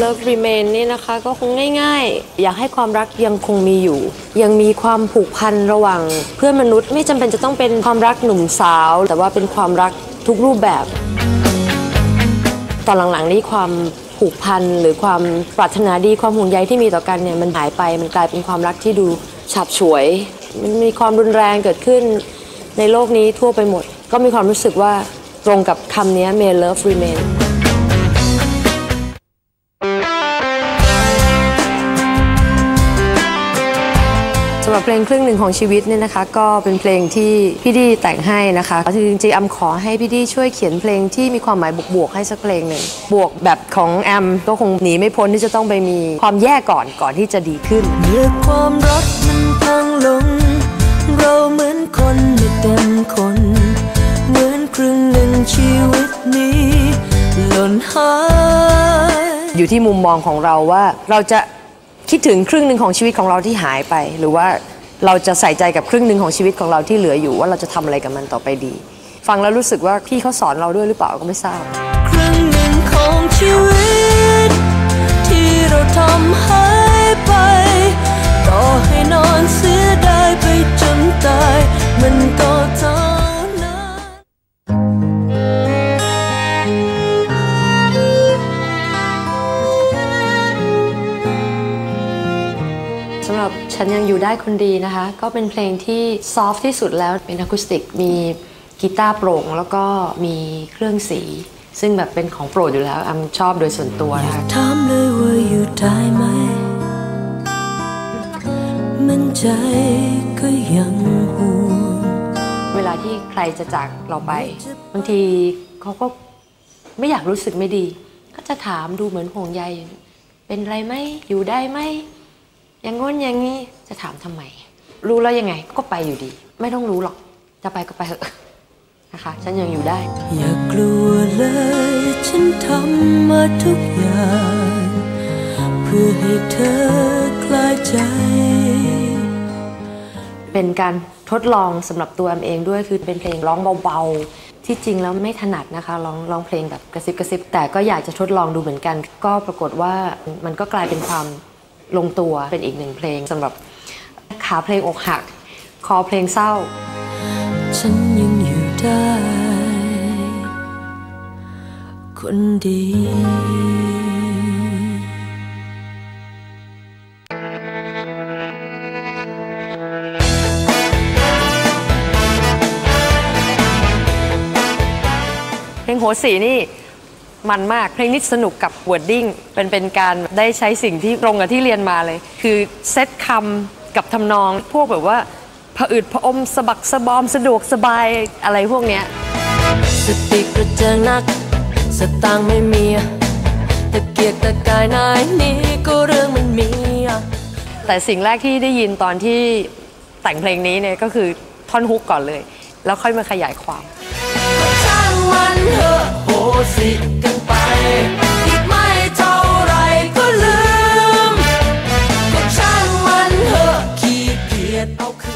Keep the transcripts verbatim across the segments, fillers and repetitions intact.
Love Remain นี่นะคะก็คงง่ายๆอยากให้ความรักยังคงมีอยู่ยังมีความผูกพันระหว่างเพื่อนมนุษย์ไม่จำเป็นจะต้องเป็นความรักหนุ่มสาวแต่ว่าเป็นความรักทุกรูปแบบตอนหลังๆนี้ความผูกพันหรือความปรารถนาดีความห่วงใยที่มีต่อกันเนี่ยมันหายไปมันกลายเป็นความรักที่ดูฉาบฉวยมันมีความรุนแรงเกิดขึ้นในโลกนี้ทั่วไปหมดก็มีความรู้สึกว่าตรงกับคำนี้ May Love Remainสำหรับเพลงครึ่งหนึ่งของชีวิตเนี่ยนะคะก็เป็นเพลงที่พี่ดีแต่งให้นะคะจริงๆแอมขอให้พี่ดีช่วยเขียนเพลงที่มีความหมายบวกๆให้สักเพลงหนึ่งบวกแบบของแอมก็คงหนีไม่พ้นที่จะต้องไปมีความแย่ก่อนก่อนที่จะดีขึ้นเมื่อความรักมันพังลงเราเหมือนคนไม่เต็มคนเหมือนครึ่งหนึ่งชีวิตนี้หล่นหายอยู่ที่มุมมองของเราว่าเราจะคิดถึงครึ่งหนึ่งของชีวิตของเราที่หายไปหรือว่าเราจะใส่ใจกับครึ่งหนึ่งของชีวิตของเราที่เหลืออยู่ว่าเราจะทำอะไรกับมันต่อไปดีฟังแล้วรู้สึกว่าพี่เขาสอนเราด้วยหรือเปล่าก็ไม่ทราบครึ่งหนึ่งของชีวิตที่เราทำหายไปต่อให้นอนเสียดายไปจนตายมันก็เท่าสำหรับฉันยังอยู่ได้คนดีนะคะก็เป็นเพลงที่ซอฟที่สุดแล้วเป็นอะคูสติกมีกีตาร์โปร่งแล้วก็มีเครื่องสีซึ่งแบบเป็นของโปรดอยู่แล้วแอมชอบโดยส่วนตัวนะคะถามเลยว่าอยู่ได้ไหมมันใจก็ยังห่วงเวลาที่ใครจะจากเราไปบางทีเขาก็ไม่อยากรู้สึกไม่ดีก็จะถามดูเหมือนห่วงใยเป็นไรไหมอยู่ได้ไหมอย่างง้นอย่างนี้จะถามทำไมรู้แล้วยังไงก็ไปอยู่ดีไม่ต้องรู้หรอกจะไปก็ไปเถอะนะคะฉันยังอยู่ได้อย่ากลัวเลยฉันทำมาทุกอย่างเพื่อให้เธอคลายใจเป็นการทดลองสำหรับตัวแอมเองด้วยคือเป็นเพลงร้องเบาๆที่จริงแล้วไม่ถนัดนะคะร้องร้องเพลงแบบกระซิบกระซิบแต่ก็อยากจะทดลองดูเหมือนกันก็ปรากฏว่ามันก็กลายเป็นความลงตัวเป็นอีกหนึ่งเพลงสำหรับขาเพลงอกหักคอเพลงเศร้าฉันยังอยู่ได้คนดีเพลงโหสีนี่มันมากเพลงนี้สนุกกับ wording เป็นเป็นการได้ใช้สิ่งที่ตรงกับที่เรียนมาเลยคือเซตคำกับทำนองพวกแบบว่าผะอืดผะอมสะบักสะบอมสะดวกสบายอะไรพวกเนี้ยสติกระเจิงนักสตางค์ไม่มีตะเกียกตะกายนายนี้ก็เรื่องมันมีแต่สิ่งแรกที่ได้ยินตอนที่แต่งเพลงนี้เนี่ยก็คือท่อนฮุกก่อนเลยแล้วค่อยมาขยายความช่างมันเถอะโหสิกันไปอีกไม่เท่าไรก็ลืมก็ช่างมันเถอะขี้เกียจเอาคืน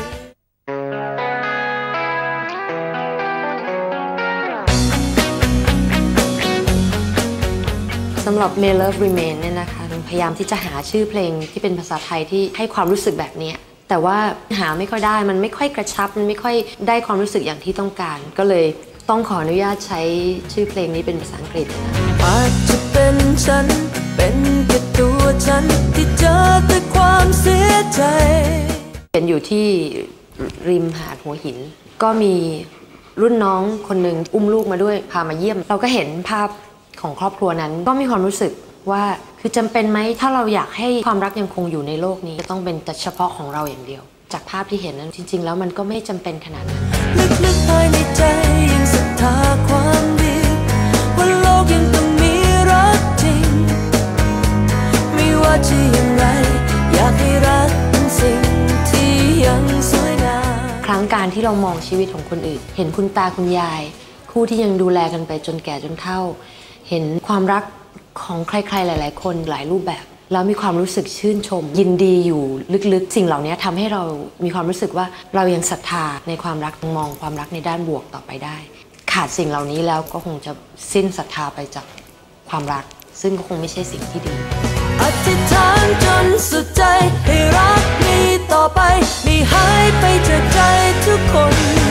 สำหรับ May Love Remain เนี่ยนะคะพยายามที่จะหาชื่อเพลงที่เป็นภาษาไทยที่ให้ความรู้สึกแบบนี้แต่ว่าหาไม่ค่อยได้มันไม่ค่อยกระชับมันไม่ค่อยได้ความรู้สึกอย่างที่ต้องการก็เลยต้องขออนุญาตใช้ชื่อเพลงนี้เป็นภาษาอังกฤษอาจจะเป็นฉันเป็นแค่ตัวฉันที่เจอแต่ความเสียใจเป็นอยู่ที่ริมหาดหัวหินก็มีรุ่นน้องคนหนึ่งอุ้มลูกมาด้วยพามาเยี่ยมเราก็เห็นภาพของครอบครัวนั้นก็มีความรู้สึกว่าคือจำเป็นไหมถ้าเราอยากให้ความรักยังคงอยู่ในโลกนี้จะต้องเป็นแต่เฉพาะของเราอย่างเดียวจากภาพที่เห็นนั้นจริงๆแล้วมันก็ไม่จำเป็นขนาดนั้นลึกๆภายในใจยังศรัทธาความดีว่าโลกยังต้องมีรักจริงไม่ว่าจะอย่างไรอยากให้รักเป็นสิ่งที่ยังสวยงามครั้งการที่เรามองชีวิตของคนอื่นเห็นคุณตาคุณยายคู่ที่ยังดูแลกันไปจนแก่จนเฒ่าเห็นความรักของใครๆหลายๆคนหลายรูปแบบแล้วมีความรู้สึกชื่นชมยินดีอยู่ลึกๆสิ่งเหล่านี้ทำให้เรามีความรู้สึกว่าเรายังศรัทธาในความรักมองความรักในด้านบวกต่อไปได้ขาดสิ่งเหล่านี้แล้วก็คงจะสิ้นศรัทธาไปจากความรักซึ่งก็คงไม่ใช่สิ่งที่ดีอธิษฐานจนสุดใจให้รักมีต่อไปไม่หายไปจากใจทุกคน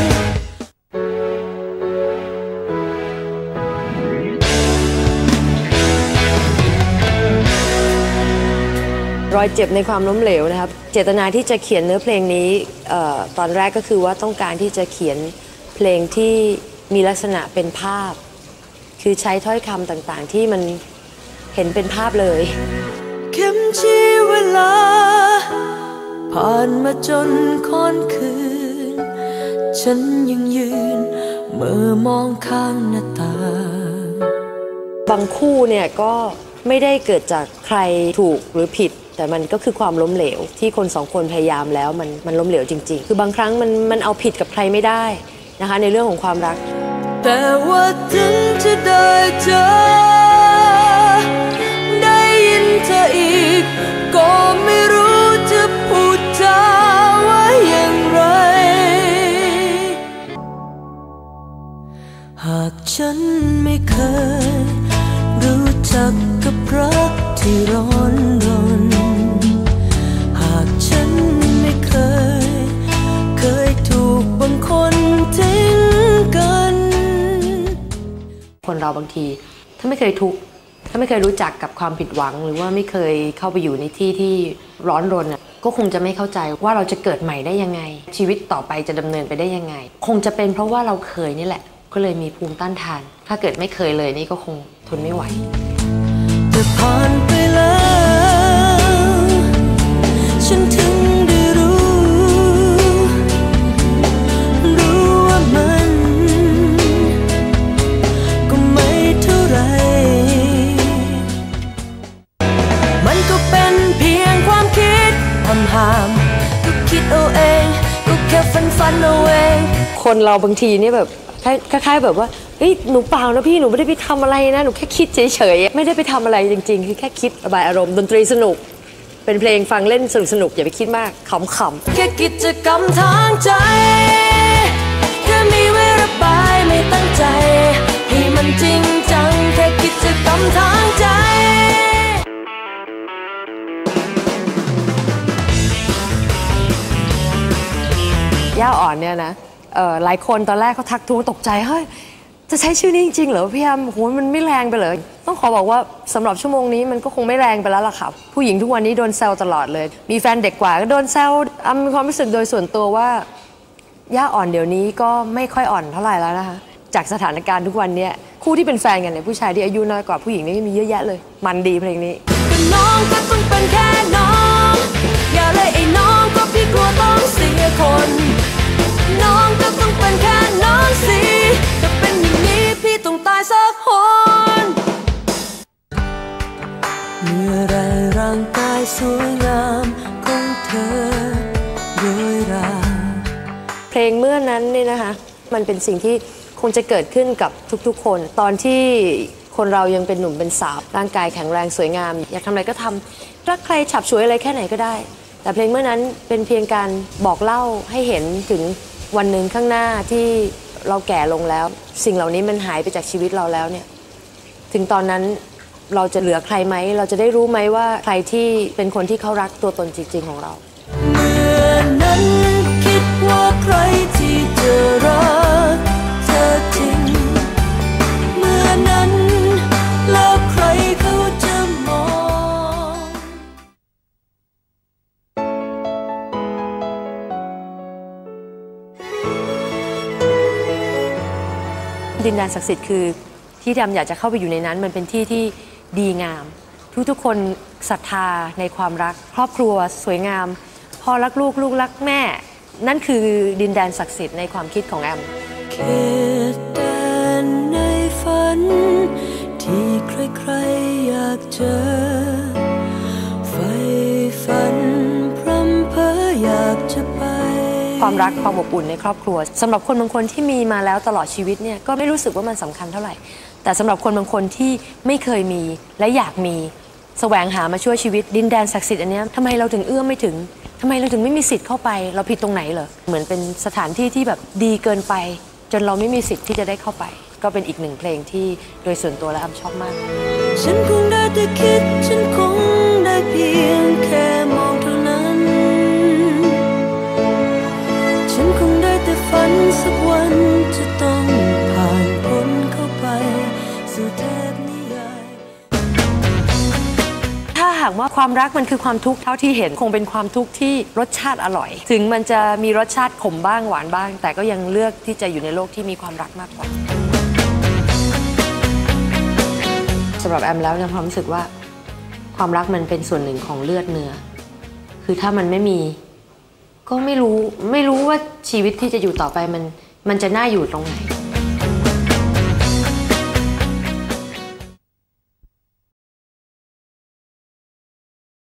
รอยเจ็บในความล้มเหลวนะครับเจตนาที่จะเขียนเนื้อเพลงนี้เอ่อตอนแรกก็คือว่าต้องการที่จะเขียนเพลงที่มีลักษณะเป็นภาพคือใช้ถ้อยคำต่างๆที่มันเห็นเป็นภาพเลยเข็มชี้เวลาผ่านมาจนค่อนคืนฉันยังยืนเมื่อมองข้างหน้าต่างบางคู่เนี่ยก็ไม่ได้เกิดจากใครถูกหรือผิดแต่มันก็คือความล้มเหลวที่คนสองคนพยายามแล้วมันมันล้มเหลวจริงๆคือบางครั้งมันมันเอาผิดกับใครไม่ได้นะคะในเรื่องของความรักแต่ว่าถึงจะได้เจอได้ยินเธออีกก็ไม่รู้จะพูดจาว่าอย่างไรหากฉันไม่เคยรู้จักกับรักที่ร้อนรนหากฉันไม่เคยเคยถูกบางคนทิ้งกันคนเราบางทีถ้าไม่เคยทุกข์ถ้าไม่เคยรู้จักกับความผิดหวังหรือว่าไม่เคยเข้าไปอยู่ในที่ที่ร้อนรนก็คงจะไม่เข้าใจว่าเราจะเกิดใหม่ได้ยังไงชีวิตต่อไปจะดำเนินไปได้ยังไงคงจะเป็นเพราะว่าเราเคยนี่แหละก็เลยมีภูมิต้านทานถ้าเกิดไม่เคยเลยนี่ก็คงทนไม่ไหวแต่ผ่านไปแล้วฉันถึงได้รู้รู้ว่ามันก็ไม่เท่าไรมันก็เป็นเพียงความคิดห้ามๆก็คิดเอาเองก็แค่ฝันฝันเอาเองคนเราบางทีนี่แบบคล้ายๆแบบว่าเฮ้ยหนูเปล่านะพี่หนูไม่ได้ไปทำอะไรนะหนูแค่คิดเฉยๆไม่ได้ไปทำอะไรจริงๆคือแค่คิดระบายอารมณ์ดนตรีสนุกเป็นเพลงฟังเล่นสนุกๆอย่าไปคิดมากขำๆแค่กิจกรรมทางใจแค่มีไว้ระบายไม่ตั้งใจให้มันจริงจังแค่กิจกรรมทางใจย่าอ่อนเนี่ยนะเอ่อหลายคนตอนแรกเขาทักท้วงตกใจเฮ้ยจะใช้ชื่อนี้จริงๆเหรอพี่แอมโหมันไม่แรงไปเลยต้องขอบอกว่าสำหรับชั่วโมงนี้มันก็คงไม่แรงไปแล้วล่ะครับผู้หญิงทุกวันนี้โดนแซวตลอดเลยมีแฟนเด็กกว่าก็โดนแซวอำมีความรู้สึกโดยส่วนตัวว่าย่าอ่อนเดี๋ยวนี้ก็ไม่ค่อยอ่อนเท่าไหร่แล้วนะคะจากสถานการณ์ทุกวันนี้คู่ที่เป็นแฟนกันเนี่ยผู้ชายที่อายุน้อยกว่าผู้หญิงนี่มีเยอะแยะเลยมันดีเพลงนี้ก็น้องก็ต้องเป็นแค่น้องอย่าเลยไอ้น้องก็พี่กลัวต้องเสียคนน้องก็ต้องเป็นแค่น้องสิถ้าเป็นอย่างนี้พี่ต้องตายสักคนเมื่อไรร่างกายสวยงามของเธอโรยราเพลงเมื่อนั้นนี่นะคะมันเป็นสิ่งที่คงจะเกิดขึ้นกับทุกๆคนตอนที่คนเรายังเป็นหนุ่มเป็นสาวร่างกายแข็งแรงสวยงามอยากทำอะไรก็ทำรักใครฉับฉวยอะไรแค่ไหนก็ได้แต่เพลงเมื่อนั้นเป็นเพียงการบอกเล่าให้เห็นถึงวันหนึ่งข้างหน้าที่เราแก่ลงแล้วสิ่งเหล่านี้มันหายไปจากชีวิตเราแล้วเนี่ยถึงตอนนั้นเราจะเหลือใครไหมเราจะได้รู้ไหมว่าใครที่เป็นคนที่เขารักตัวตนจริงๆของเราเมื่อนั้นคิดว่าใครที่จะรักเธอจริงเมื่อนั้นแล้วใครเขาจะมองดินแดนศักดิ์สิทธิ์คือที่ดำอยากจะเข้าไปอยู่ในนั้นมันเป็นที่ที่ดีงามทุกๆคนศรัทธาในความรักครอบครัวสวยงามพ่อรักลูกลูกรักแม่นั่นคือดินแดนศักดิ์สิทธิ์ในความคิดของแอมเขตแดนในฝันที่ใครๆอยากเจอไฟฝันพร่ำเพ้ออยากจะไปความรักความอบอุ่นในครอบครัวสำหรับคนบางคนที่มีมาแล้วตลอดชีวิตเนี่ยก็ไม่รู้สึกว่ามันสำคัญเท่าไหร่แต่สำหรับคนบางคนที่ไม่เคยมีและอยากมีแสวงหามาช่วยชีวิตดินแดนศักดิ์สิทธิ์อันนี้ทำไมเราถึงเอื้อมไม่ถึงทำไมเราถึงไม่มีสิทธิ์เข้าไปเราผิดตรงไหนเหรอเหมือนเป็นสถานที่ที่แบบดีเกินไปจนเราไม่มีสิทธิ์ที่จะได้เข้าไปก็เป็นอีกหนึ่งเพลงที่โดยส่วนตัวแล้วอ้ำชอบมากฉันคงได้แต่คิดฉันคงได้เพียงแค่มองเท่านั้นฉันคงได้แต่ฝันสักวันจะต้องผ่านพ้นเข้าไปสู่เทพนิยายถ้าหากว่าความรักมันคือความทุกข์เท่าที่เห็นคงเป็นความทุกข์ที่รสชาติอร่อยถึงมันจะมีรสชาติขมบ้างหวานบ้างแต่ก็ยังเลือกที่จะอยู่ในโลกที่มีความรักมากกว่าสำหรับแอมแล้วเนี่ยความรู้สึกว่าความรักมันเป็นส่วนหนึ่งของเลือดเนื้อคือถ้ามันไม่มีก็ไม่รู้ไม่รู้ว่าชีวิตที่จะอยู่ต่อไปมันมันจะน่าอยู่ตรงไหน